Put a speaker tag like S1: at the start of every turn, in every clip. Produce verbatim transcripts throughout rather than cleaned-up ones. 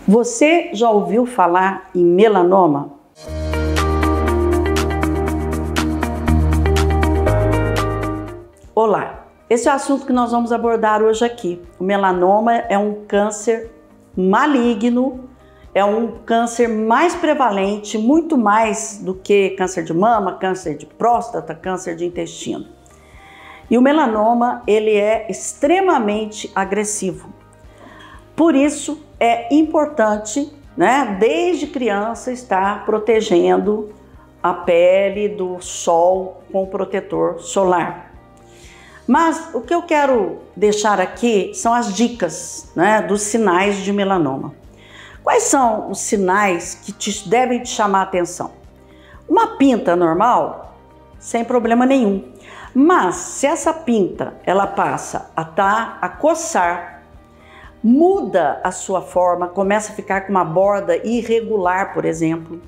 S1: Você já ouviu falar em melanoma? Olá, esse é o assunto que nós vamos abordar hoje aqui. O melanoma é um câncer maligno, é um câncer mais prevalente, muito mais do que câncer de mama, câncer de próstata, câncer de intestino. E o melanoma, ele é extremamente agressivo. Por isso, é importante, né, desde criança, estar protegendo a pele do sol com protetor solar. Mas o que eu quero deixar aqui são as dicas, né, dos sinais de melanoma. Quais são os sinais que te, devem te chamar a atenção? Uma pinta normal, sem problema nenhum. Mas se essa pinta ela passa a, tá, a coçar, muda a sua forma, começa a ficar com uma borda irregular, por exemplo,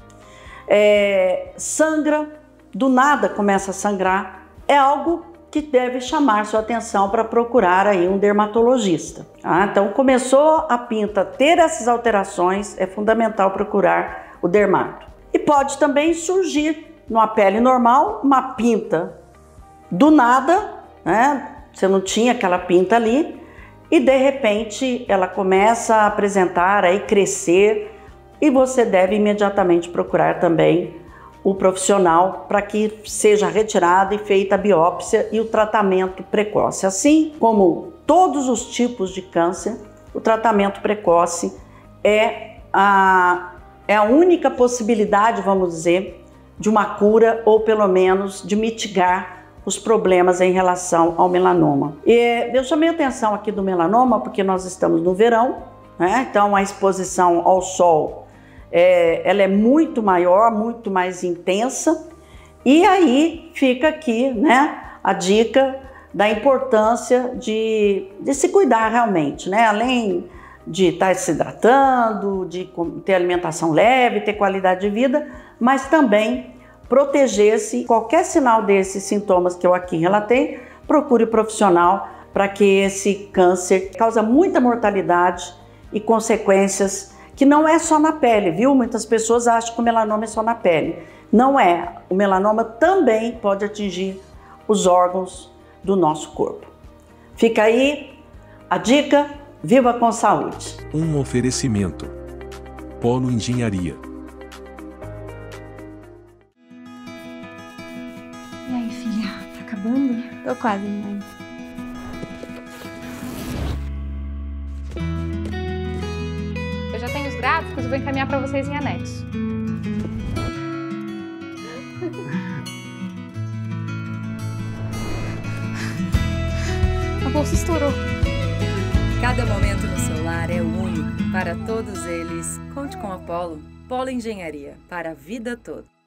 S1: é, sangra, do nada começa a sangrar, é algo que deve chamar sua atenção para procurar aí um dermatologista. Tá? Então, começou a pinta ter essas alterações, é fundamental procurar o dermato. E pode também surgir numa pele normal uma pinta do nada, né? Você não tinha aquela pinta ali, e de repente ela começa a apresentar, aí crescer, e você deve imediatamente procurar também o profissional para que seja retirada e feita a biópsia e o tratamento precoce. Assim como todos os tipos de câncer, o tratamento precoce é a, é a única possibilidade, vamos dizer, de uma cura ou pelo menos de mitigar os problemas em relação ao melanoma. E eu chamei a atenção aqui do melanoma porque nós estamos no verão, né? Então a exposição ao sol é, ela é muito maior, muito mais intensa, e aí fica aqui, né, a dica da importância de, de se cuidar realmente, né? Além de estar se hidratando, de ter alimentação leve, ter qualidade de vida, mas também proteger-se. Qualquer sinal desses sintomas que eu aqui relatei, procure o profissional para que esse câncer causa muita mortalidade e consequências que não é só na pele, viu? Muitas pessoas acham que o melanoma é só na pele. Não é. O melanoma também pode atingir os órgãos do nosso corpo. Fica aí a dica, viva com saúde.
S2: Um oferecimento. Polo Engenharia.
S3: E aí, filha, tá acabando?
S4: Tô quase, mãe. Eu já tenho os gráficos e vou encaminhar pra vocês em anexo. A bolsa estourou.
S5: Cada momento no seu lar é único. Para todos eles, conte com a Polo. Polo Engenharia, para a vida toda.